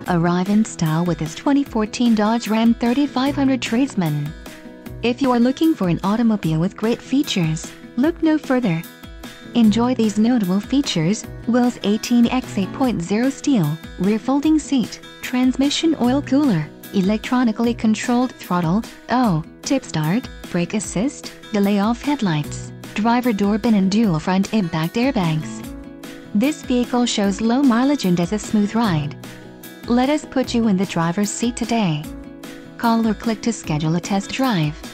Arrive in style with this 2014 Dodge Ram 3500 Tradesman. If you are looking for an automobile with great features, look no further. Enjoy these notable features: wheels 18x8.0 steel, rear folding seat, transmission oil cooler, electronically controlled throttle, tip start, brake assist, delay off headlights, driver door bin and dual front impact airbags. This vehicle shows low mileage and has a smooth ride. Let us put you in the driver's seat today. Call or click to schedule a test drive.